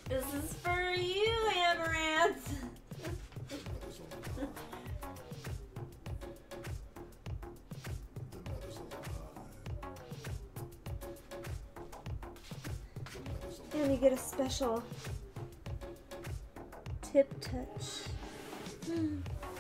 This is for you, Amaranth. And you get a special tip touch.